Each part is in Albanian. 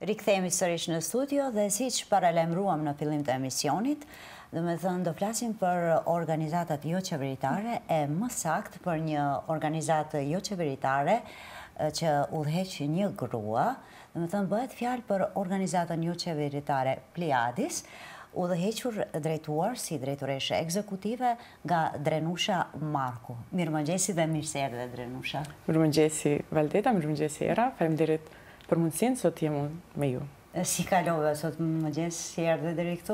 Rikthehemi sërish në studio dhe siç paralajmëruam në fillim të emisionit, do flasim për organizatat jo qeveritare e më saktë për një organizatë jo qeveritare që udhëheq një grua, bëhet fjalë për organizatën jo qeveritare Pliadis, udhëhequr drejtuar si drejtoreshe ekzekutive nga Drenusha Marku. Mirëmëngjesi dhe mirë se erdhe Drenusha. Mirëmëngjesi Valdeta, mirëmëngjesi Era, faleminderit për mundësinë, sot jam unë me ju. Si kalove sot mëngjes, si erdhe deri këtu?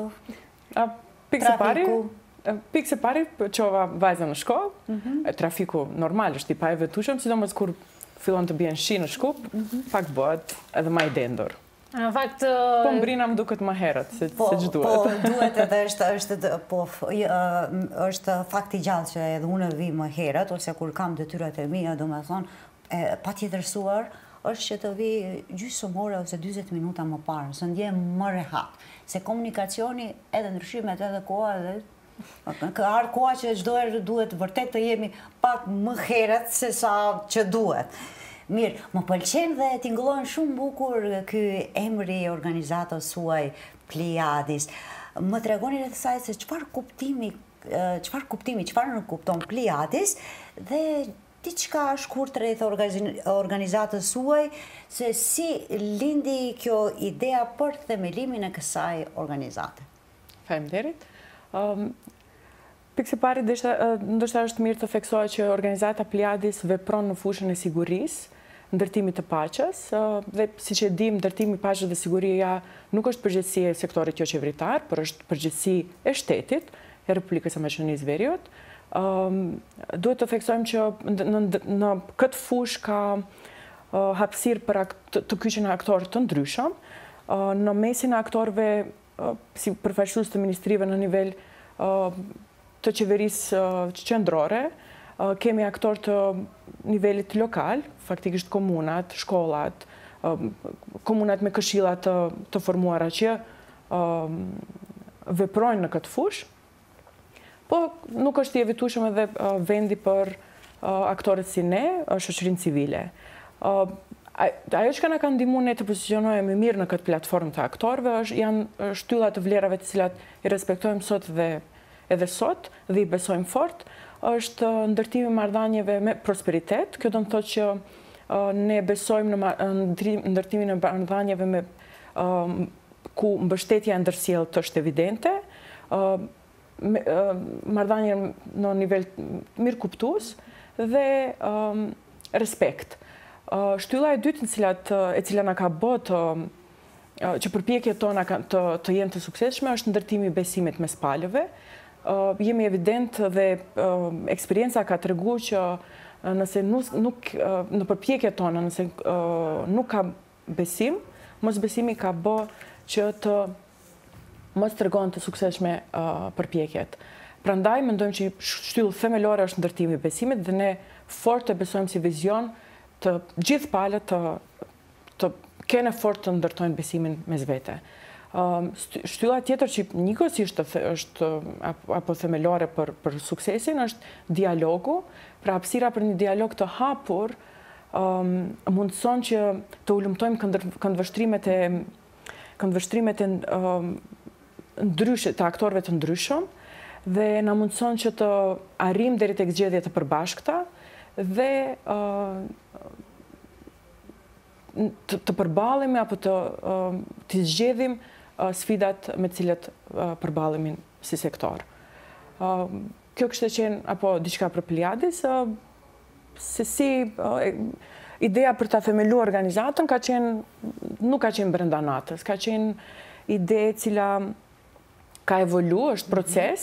Pikë se pari, qova vajza në shkollë, trafiku normal është i pa e vetushëm, sidomos kur fillon të bjen shi në Shkup, pak bëhet edhe ma i dendur. Në fakt... Po mbrina më duket më herët, se që duhet. Po duhet edhe është fakt i gjallë që edhe unë vi më herët, ose kur kam detyrat e mia, do me thonë, pa tjetërsuar, është që të vi gjysmë ore ose 40 minuta më parë, së ndjem më rehat. Se komunikacioni edhe ndryshimet edhe koha dhe arë koha që çdo herë duhet vërtet të jemi pak më herët se sa që duhet. Mirë, më pëlqen dhe tingëllon shumë bukur ky emri i organizatës suaj Pliadis. Më tregoni rreth saj se çfarë kuptimi, çfarë nënkupton Pliadis dhe diçka shkurt rreth organizatës suaj, se si lindi kjo idea për themelimin e kësaj organizate. Faleminderit. Pikë se pari, ndoshta është mirë të theksohet që organizata Pliadis vepron në fushën e sigurisë, ndërtimit të paqes, dhe siç e dim, ndërtimi i paqes dhe siguria nuk është përgjegjësi e sektorit jo qeveritar, por është përgjegjësi e shtetit, e Republikës së Maqedonisë Veriut. Duhet të theksojmë që në këtë fushë ka hapësirë për të kyçen aktorë të ndryshëm. Në mesin e aktorëve, si përfaqësues të ministrive në nivel të qeverisë qendrore, kemi aktorë të nivelit lokal, faktikisht komunat, shkollat, komunat me këshilla të formuara që veprojnë në këtë fushë. Po nuk është i evitueshëm edhe vendi për aktorët si ne, shoqërinë civile. Ajo që na ka ndihmuar ne të pozicionohemi mirë në këtë platformë të aktorëve janë shtyllat të vlerave të cilat i respektojmë sot dhe edhe sot dhe i besojmë fort, është ndërtimi i marrëdhënieve me prosperitet. Kjo do të thotë që ne besojmë në ndërtimin e marrëdhënieve me ku mbështetja e ndërsjellët është evidente, marrëdhënie në nivel mirëkuptues dhe respekt. Shtylla e dytë e cila na ka bërë që përpjekjet tona të jenë të suksesshme është ndërtimi i besimit mes palëve. Jemi evident dhe eksperienca ka treguar që nëse nuk në përpjekjet tona nëse nuk ka besim, mos besimi ka bërë që të mos tregon të suksesshme përpjekjet. Prandaj mendojmë që shtyllë themelore është ndërtimi i besimit dhe ne fort e besojmë si vizion të gjithë palët të kenë fort të ndërtojnë besimin mes vete. Shtylla tjetër që njëkohësisht është apo themelore për suksesin është dialogu, pra hapësira për një dialog të hapur mundson që të ulëmtojmë këndvështrimet e të aktorëve të ndryshëm dhe na mundson që të arrijmë deri tek zgjedhje të përbashkëta dhe të përballemi apo të zgjedhim sfidat me të cilat përballemi si sektor. Kjo kishte qenë apo diçka për Pliadis, se si ideja për ta themeluar organizatën nuk ka qenë brenda natës, ka qenë ide e cila ka evolu, është proces,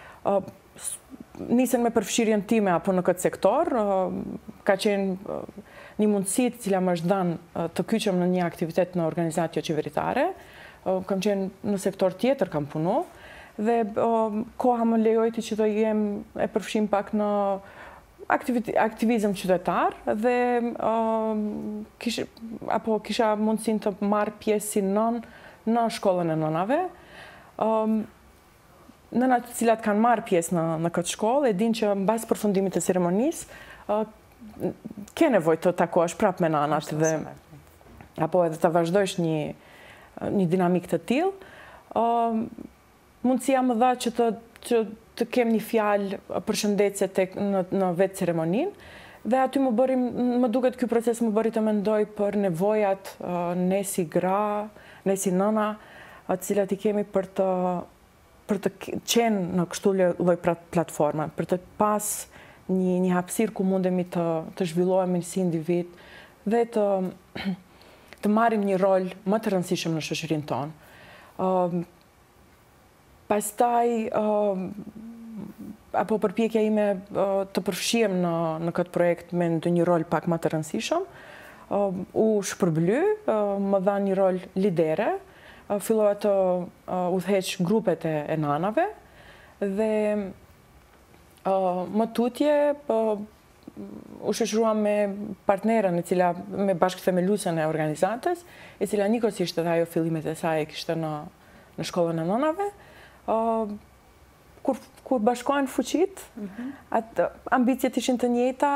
nisen me përfshirjen time apo në këtë sektor, ka qenë një mundësi e cila më është dhënë të kyçem në një aktivitet në organizatë jo qeveritare, kam qenë në sektor tjetër, kam punu, dhe koha më lejojti që të jem e përfshim pak në aktivizëm qytetar dhe kisha mundësin të marrë pjesë si nën në shkollën e nënave. Nënat të cilat kanë marrë pjesë në këtë shkollë e din që mbas përfundimit të ceremonisë ke nevojë të takohesh prapë me nënat dhe apo edhe të vazhdojsh një dinamik të tillë. Mundësia më dha që të kem një fjalë përshëndetse në vetë ceremoninë, dhe aty më duket ky proces më bëri të mendoj për nevojat ne si gra, ne si nëna, të cilat I kemi për të qenë në kështu lloj platforma, për të pas një hapësirë ku mundemi të zhvillohemi si individ dhe të marrim një rol më të rëndësishëm në shoqërinë tonë. Pastaj, apo përpjekja ime të përfshihem në këtë projekt me një rol pak më të rëndësishëm, u shpërbly, më dha një rol lidere, fillova të udhëheq grupet e nanave dhe më tutje u shoqëruam me partnerën me bashkëthemeluesen e organizatës, e cila njëkohësisht edhe ajo fillimet e saj kishte në shkollën e nënave. Kur bashkohen fuqit, atë ambicjet ishin të njëjta,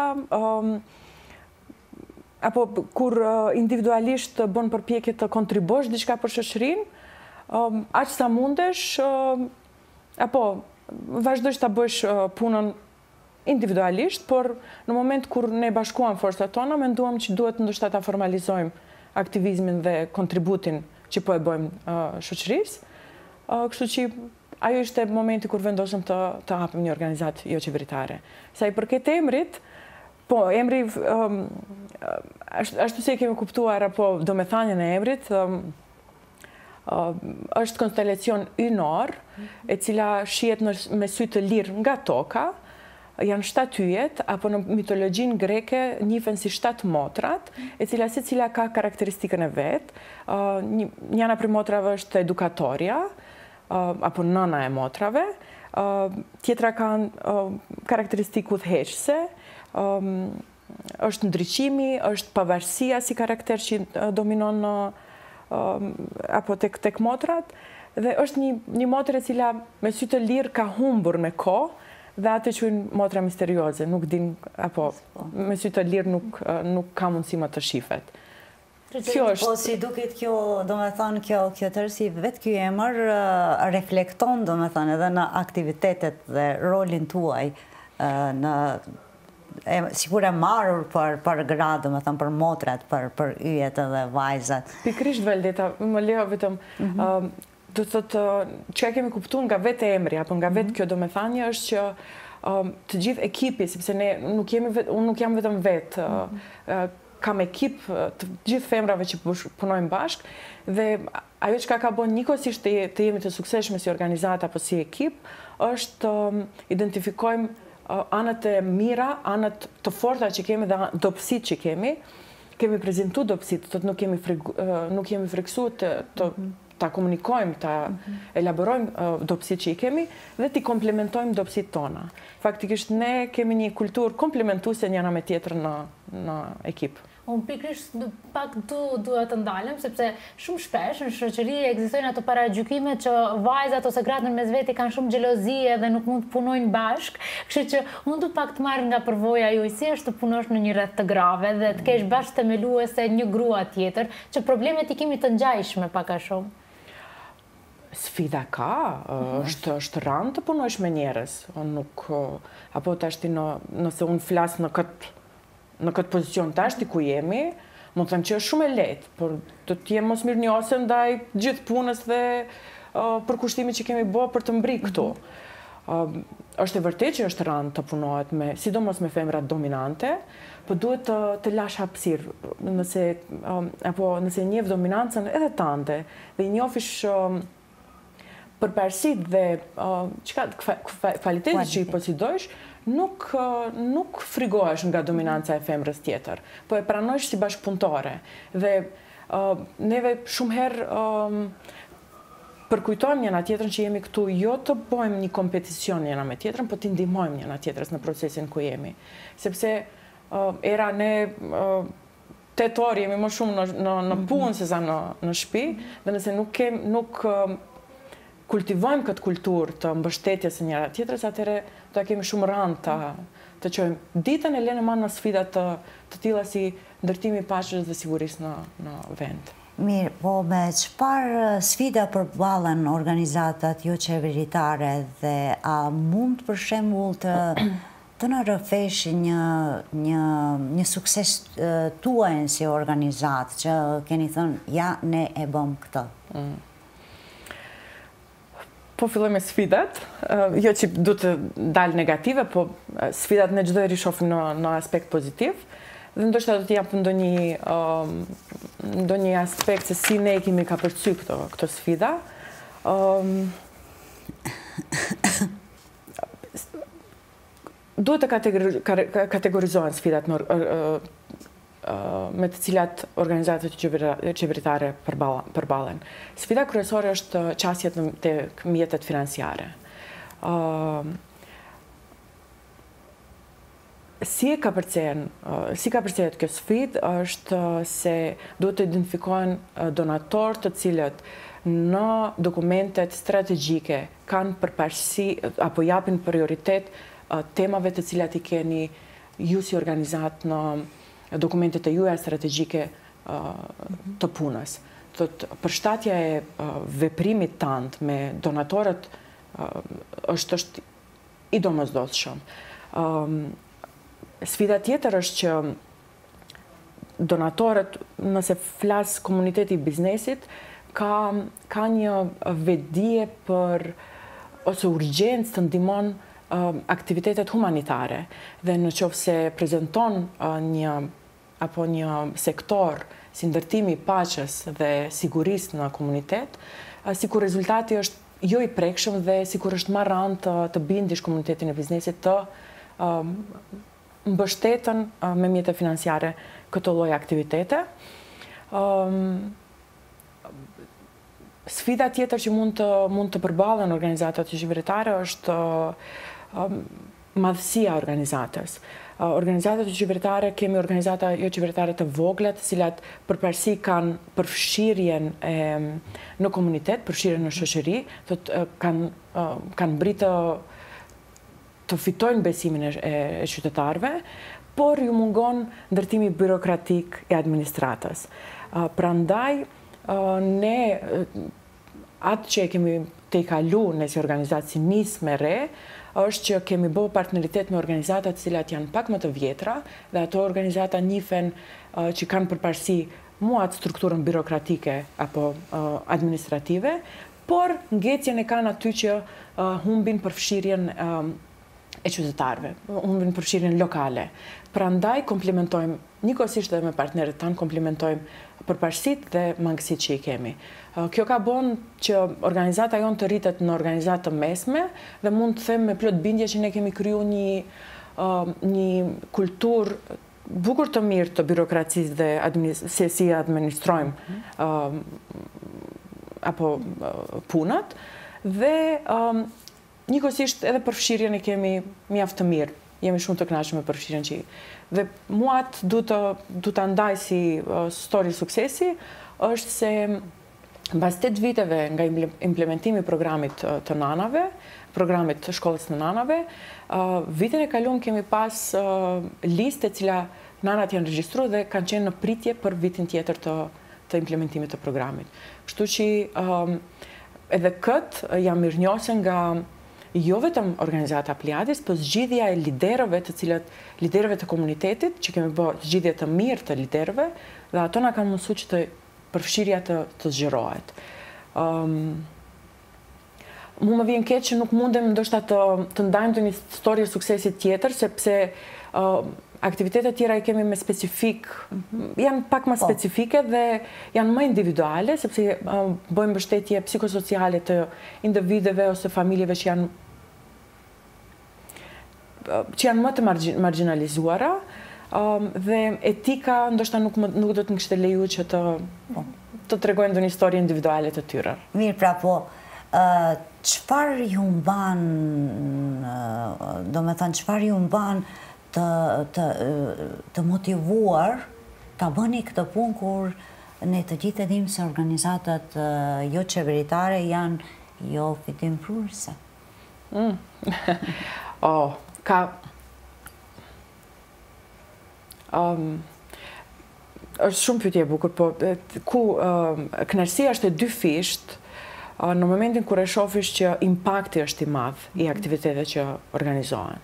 apo kur individualisht bën përpjekje të kontribosh diçka për shoqërinë, aq sa mundesh, apo vazhdojsh ta bësh punën individualisht, por në moment kur ne bashkuam forcat tona, menduam që duhet ndoshta ta formalizojmë aktivizmin dhe kontributin që po e bëjmë shoqërisë. Kështu që ajo ishte momenti kur vendosëm të hapim një organizatë jo qeveritare. Sa I përket emrit, po, emri, ashtu se kemi kuptuar, apo domethënien e emrit, është konstelacion ynor, e cila shihet me sy të lirë nga toka, janë 7 yjet, apo në mitologjinë greke njihen si 7 motrat, e cila secila ka karakteristikën e vet. Njëra prej motrave është edukatorja, apo nëna e motrave, tjetra kanë karakteristikë udhëheqëse, është ndriçimi, është pavarësia si karakter që dominon apo tek motrat, dhe është një motër e cila me sy të lirë ka humbur me kohë, dhe atë quajnë motra misterioze, nuk din, apo me sy të lirë nuk ka mundësi më të shifet. Po si duket kjo, do me thënë, kjo tërsi, vetë kjo emër reflekton, do me thënë, edhe në aktivitetet dhe rolin tuaj, sikur e marrur për gra, do me thënë, për motrat, për yjet edhe vajzat. Pikrisht, Valdeta, më lejo vetëm, do të thotë, që kemi kuptuar nga vetë emri, apo nga vetë kjo domethënie është që të gjithë ekipi, sepse unë nuk jam vetëm vetë, kam ekip të gjithë femrave që punojnë bashkë, dhe ajo që ka bën njëkohësisht të jemi të suksesshme si organizatë apo si ekip, është të identifikojmë anët e mira, anët të forta që kemi dhe dobësitë që kemi. Kemi prezantuar dobësitë, nuk jemi friksuar ta komunikojmë, ta elaborojmë dobësitë që I kemi dhe t'i komplementojmë dobësitë tona. Faktikisht ne kemi një kulturë komplementuese njëra me tjetrën në ekip. Unë pikrisht pak duhet të ndalem, sepse shumë shpesh në shoqëri ekzistojnë ato paragjykime që vajzat ose gratë në mes veti kanë shumë xhelozie dhe nuk mund të punojnë bashkë, kështu që unë du pak të marr nga përvoja juaj si është të punosh në një rreth të grave dhe të kesh bashkëthemeluese një grua tjetër, që problemet I kemi të ngjajshme pak a shumë. Sfida ka, është rëndë të punojsh me njerëz, apo tashti nëse unë flas në këtë pozicion tashti ku jemi, mund të them që është shumë e lehtë, por do të jem mos mirënjohëse ndaj gjithë punës dhe përkushtimit që kemi bërë për të mbri këtu. Është e vërtetë që është rëndë të punohet sidomos me femrat dominante, por duhet të lash hapësirë, nëse njeh dominancën edhe tande dhe njofish përparësitë dhe kvalitetin që I posedojsh, nuk frigohesh nga dominanca e femrës tjetër, po e pranojsh si bashkëpunëtore. Dhe neve shumë herë përkujtojmë njëna tjetrën që jemi këtu jo të bëjmë një kompeticion njëna me tjetrën, po të ndihmojmë njëna tjetrës në procesin ku jemi. Sepse era ne 8 orë jemi më shumë në punë se sa në shtëpi, dhe nëse nuk kultivojmë këtë kulturë të mbështetjes së njëra tjetrës, atëherë do kemi shumë rëndë të qojmë ditën e lënë më në sfida të tilla si ndërtimi I paqes dhe sigurisë në vend. Mirë, po me çfarë sfida përballen organizatat jo qeveritare dhe a mund për shembull të na rrëfesh një sukses tuaj si organizatë që keni thënë ja ne e bëm këtë? Po filloj me sfidat, jo që du të dalë negative, po sfidat në çdo herë shohim në aspekt pozitiv. Dhe ndoshta do të jap ndonjë aspekt se si ne kemi kapërcy këto sfida. Duhet të kategorizohen sfidat me të cilat organizatat qeveritare përballen. Sfida kryesore është qasjet tek mjetet financiare. Si ka përcjell kjo sfidë është se duhet të identifikohen donatorë të cilët në dokumentet strategjike kanë përparësi apo japin prioritet temave të cilat i keni ju si organizat në dokumentet e juaja strategjike të punës. Përshtatja e veprimit tant me donatorët është i domosdoshëm. Sfida tjetër është që donatorët, nëse flas komuniteti i biznesit, ka një vetdije për ose urgjencë të ndihmon aktivitetet humanitare dhe në qoftë se prezanton një sektor si ndërtimi i paqes dhe sigurisë në komunitet, sikur rezultati është jo i prekshëm dhe sikur është marrë anë të bindish komunitetin e biznesit të mbështetën me mjete financiare këto lloj aktivitete. Sfida tjetër që mund të përballen organizatat qeveritare është madhësia e organizatës. Organizatat qeveritare, kemi organizata jo qeveritare të vogla, të cilat përparësi kanë përfshirjen në komunitet, përfshirjen në shoqëri, kanë britë të fitojnë besimin e qytetarëve, por ju mungon ndërtimi birokratik i administratës. Prandaj, ne atë që kemi të i kalu në si organizatë si nisë me re, është që kemi bo partneritet me organizatat cilat janë pak më të vjetra, dhe ato organizata njifen që kanë përparësi muat strukturën birokratike apo administrative, por ngecjen e kanë aty që humbin përfshirjen e qytetarëve, humbin përfshirjen lokale. Prandaj komplementojmë, njëkohësisht edhe me partnerët tanë, komplementojmë përparësitë dhe mangësitë që i kemi. Kjo ka bon që organizata jonë të rritet në organizatë të mesme dhe mund të them me plot bindje që ne kemi kriju një kulturë bukur të mirë të birokracisë dhe se si administrojmë apo punët dhe njëkohësisht edhe përfshirjen e kemi mjaft të mirë. Jemi shumë të kënaqur me përfshirjen që dhe muat du të ndaj si story suksesi është se mbas 8 viteve nga implementimi i programit të nanave, programit të shkollës në nanave, vitin e kaluar kemi pas listë e cila nanat janë regjistruar dhe kanë qenë në pritje për vitin tjetër të implementimit të programit. Kështu që edhe këtë jam mirënjohëse nga jo vetëm organizata Pliadis, por zgjidhja e liderëve liderëve të komunitetit, që kemi bërë zgjidhje të mirë të liderëve, dhe ato na kanë mësuar që të përfshirja të zgjerohet. Mu më vjen keq që nuk mundem ndoshta të ndajmë të një storie suksesit tjetër, sepse aktivitetet tjera i kemi me specifik, janë pak më specifike dhe janë më individuale, sepse bëjmë mbështetje psikosociale të individëve ose familjeve që janë më të marginalizuara, dhe etika ndoshta nuk do të më kishte leju që të tregojnë ndonjë histori individuale të tyre. Mirë, pra po, çfarë ju mban, domethënë çfarë ju mban të motivuar ta bëni këtë punë kur ne të gjithë e dimë se organizatat jo qeveritare janë jo fitimprurëse? është shumë pyetje e bukur, po ku kënaqësia është e dy fisht në momentin kur e shofish që impakti është i madh i aktiviteteve që organizohen.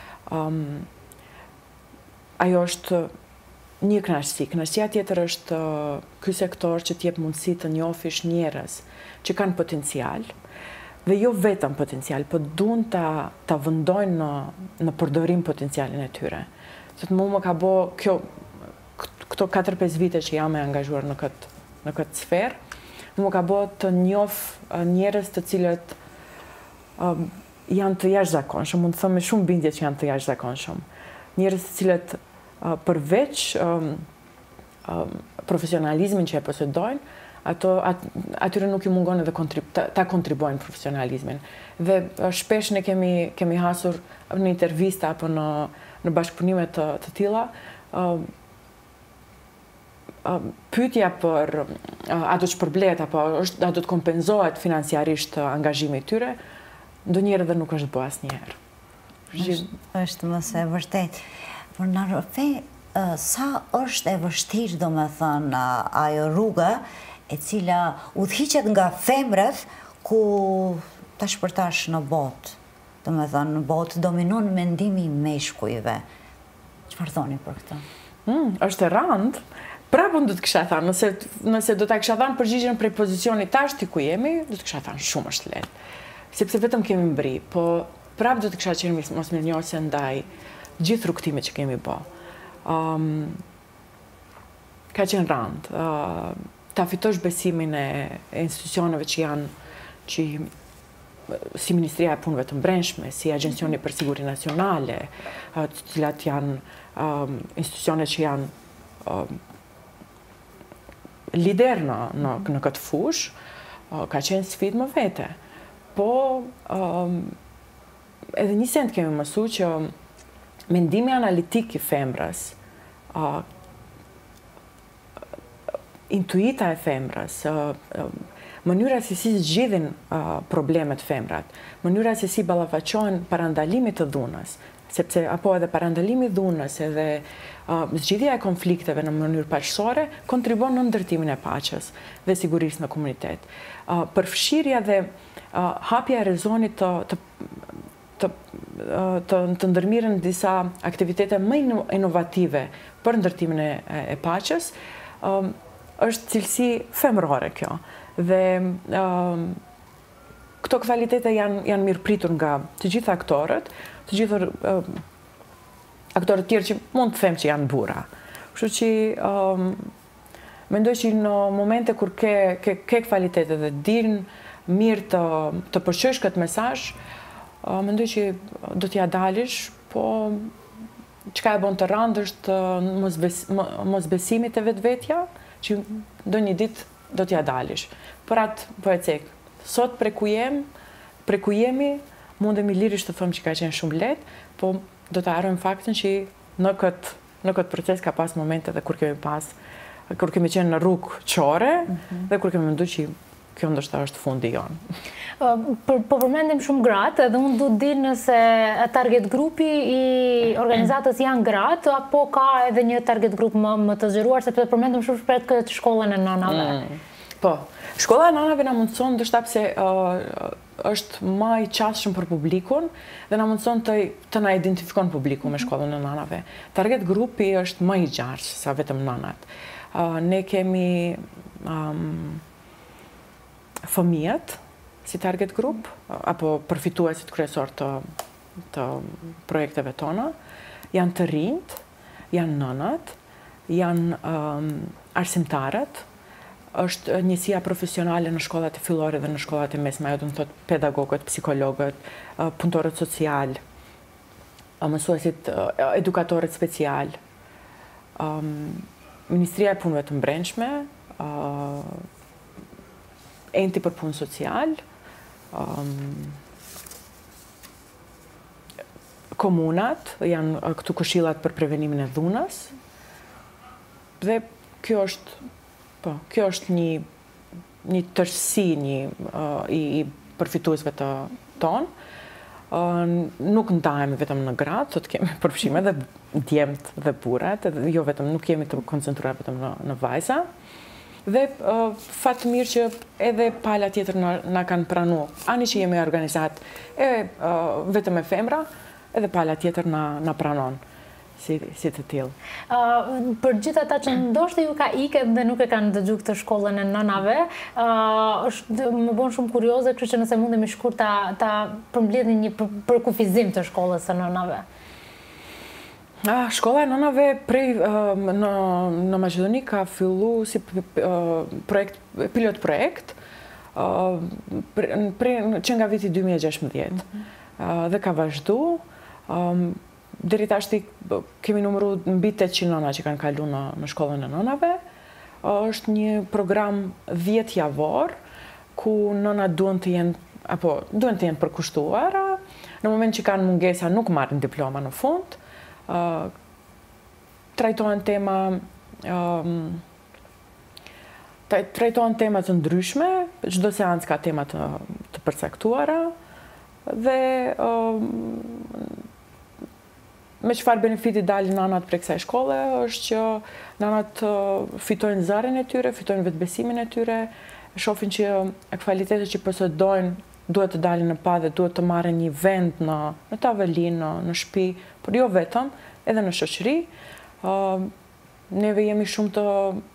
Ajo është një kënaqësi. Kënaqësia tjetër është ky sektor që t'jep mundësi të njofish njerëz që kanë potencial, dhe jo vetëm potencial, po duan ta vendojnë në përdorim potencialin e tyre. Se të më ka bë këto 4-5 vite që jam e angazhuar në këtë sferë, më ka bë të njoh njerëz të cilët janë të jashtëzakonshëm, mund të them me shumë bindje që janë të jashtëzakonshëm. Njerëz të cilët përveç profesionalizmin që e posedojnë, atyre nuk i mungon edhe ta kontribuojnë profesionalizmin. Dhe shpesh ne kemi hasur në intervista apo në bashkëpunime të tilla, pyetja për a do të shpërblet apo a do të kompenzohet financiarisht angazhimi i tyre, ndonjëherë edhe nuk është bë asnjëherë. Është mëse e vërtet. Por në rëfe, sa është e vështirë, do me thënë, ajo rruga e cila udhëhiqet nga femrët ku ta shpërtash në botë. Do me thënë, në botë dominon mendimi i meshkujve. Çfarë thoni për këtë? Është e rëndë. Prapë do të kisha thënë, nëse do ta kisha thënë përgjigjen prej pozicionit tash ku jemi, do të kisha thënë shumë është lehtë. Sepse vetëm kemi mbri, po prapë do të kisha qenë mos mirënjohëse ndaj gjithë rrugtimit që kemi bë. Ka qenë rëndë. Ta fitosh besimin e institucioneve që si Ministria e Punëve të Brendshme, si Agjencioni për Siguri Nacionale, të cilat janë institucione që janë lider në këtë fushë, ka qenë sfidë më vete. Po, edhe një send kemi mësu që mendimi analitik i femrës, intuita e femrës, mënyra se si zgjidhin problemet femrat, mënyra se si ballafaqohen parandalimit të dhunës, sepse apo edhe parandalimi i dhunës edhe zgjidhja e konflikteve në mënyrë paqësore kontribon në ndërtimin e paqes dhe sigurisë në komunitet. Përfshirja dhe hapja e rezonit të ndërmirën disa aktivitete më inovative për ndërtimin e paqes, është cilësi femërore kjo. Dhe këto kvalitete janë mirë pritur nga të gjithë aktorët, të gjithë aktorët tjerë që mund të them që janë burra. Kështu që mendoj që në momente kur ke kvalitete dhe din mirë të përqësh këtë mesazh, mendoj që do t'ja dalish, po çka e bën të rëndë është mosbesimit e vetvetja, që do një ditë do t'ja dalish. Për atë po e cek, sot preku jemi, mundemi lirisht të thëmë që ka qenë shumë lehtë, po do të harrojmë faktin që në këtë proces ka pas momente dhe kur kemi qenë në rrugë qore dhe kur kemi menduar që kjo ndoshta është fundi jonë. Po përmendim shumë gratë, edhe unë du të di nëse target grupi i organizatës janë gratë, apo ka edhe një target grup më të zgjeruar, sepse përmendim shumë shpejt këtë shkollën e nënave. Po, shkolla e nënave na mundson ndoshta pse është më i qasshëm për publikun dhe na mundson të na identifikon publiku me shkollën e nënave. Target grupi është më i gjatë sa vetëm nënat. Ne kemi fëmijët si target grup, apo përfituesit kryesor të projekteve tona, janë të rinjt, janë nënat, janë arsimtarët, është njësia profesionale në shkollat e fillore dhe në shkollat e mesme, ajo do të thotë pedagogët, psikologët, punëtorët social, mësuesit, edukatorët special, Ministria e Punëve të Brendshme, enti për punë social, komunat, janë këtu këshillat për prevenimin e dhunës, dhe kjo është një tërësi i përfituesve tonë. Nuk ndahemi vetëm në gratë, sot kemi përfshime edhe djemt dhe burrat, jo vetëm, nuk jemi të koncentruar vetëm në vajza. Dhe fatë mirë që edhe pala tjetër na kanë pranu. Ani që jemi organizat vetëm e femra, edhe pala tjetër na pranon si të tillë. Për gjithë ata që ndoshta ju ka iket dhe nuk e kanë dëgjuar këtë shkollën e nënave, më bën shumë kurioze, kështu që nëse mundemi shkurt ta përmbledhni një përkufizim të shkollës së nënave. Shkolla e nënave në Maqedoni ka fillu si pilot projekt që nga viti 2016 dhe ka vazhdu. Deri tashti kemi numëru mbi 800 nëna që kanë kalu në shkollën e nënave. Është një program 10 javor ku nënat duhen të jenë përkushtuar. Në moment që kanë mungesa nuk marrin diploma në fund. Trajtohen tema të ndryshme, çdo seancë ka tema të përcaktuara dhe me çfarë benefiti dalin nanat prej kësaj shkolle është që nanat fitojnë zërin e tyre, fitojnë vetbesimin e tyre, shohin që kvalitetet që posedojnë duhet të dalin në pa dhe duhet të marrin një vend në tavolinë, në shtëpi, por jo vetëm, edhe në shoqëri. Neve jemi shumë të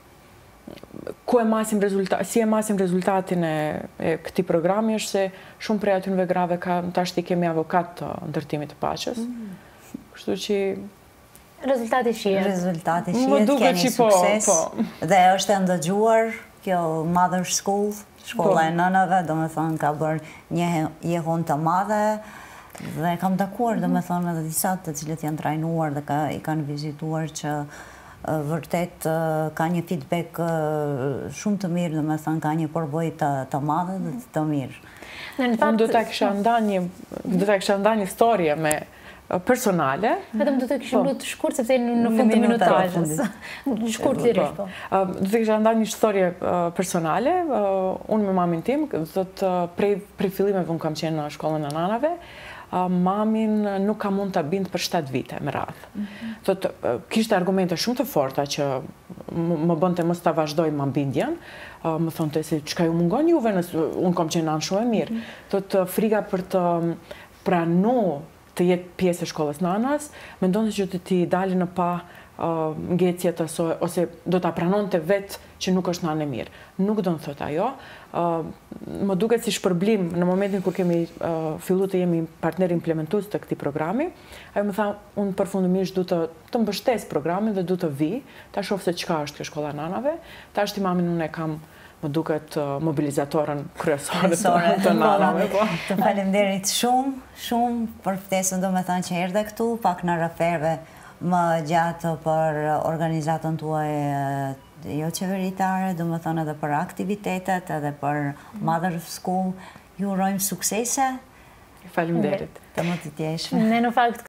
si e masim rezultatin e këtij programi është se shumë prej atyre grave tashti kemi avokat të ndërtimit të paqes. Kështu që rezultati shihet. Rezultati shihet, keni sukses. Dhe është e ndëgjuar kjo Mother School, shkolla e nënave, do me thonë ka bërë një jehon të madhe dhe kam takuar, do me thonë, edhe disa të cilët janë trajnuar dhe i kanë vizituar që vërtet ka një feedback shumë të mirë, do me thonë, ka një përboj të madhe dhe të mirë. Unë do të kisha nda një storje me personale. Vetëm do të kishim lutë shkurt, sepse në fund të minutazhës. Shkurt lirisht, po. Do të kisha ndarë një historie personale. Unë me mamin tim, prej fillimeve unë kam qenë në shkollën e nanave, mamin nuk ka mund të bindë për 7 vite me radhë. Kishte argumente shumë të forta që më bënte mos ta vazhdoj më bindjen. Më thonte se çka ju mungon juve, unë kam qenë nanë shumë e mirë. Frika për të pranu të jetë pjesë e shkollës nanas, mendonte që të ti dalin në pa ngecjet ose do ta pranonte vetë që nuk është nanë e mirë. Nuk do në thot ajo. Më duket si shpërblim në momentin kur kemi fillu të jemi partner implementues të këtij programi. Ajo më tha, unë përfundimisht du të mbështes programin dhe du të vi, ta shoh se çka është kjo shkolla nanave. Tash mamin unë e kam më duket mobilizatorën kryesore të nanave. Të faleminderit shumë për ftesën, do me thënë që erdhe këtu, pak në referve më gjatë për organizatën tuaj jo qeveritare, do me thënë edhe për aktivitetet, edhe për Mother School. Ju urojmë suksese. Faleminderit. Të më të tjeshme. Ne në fakt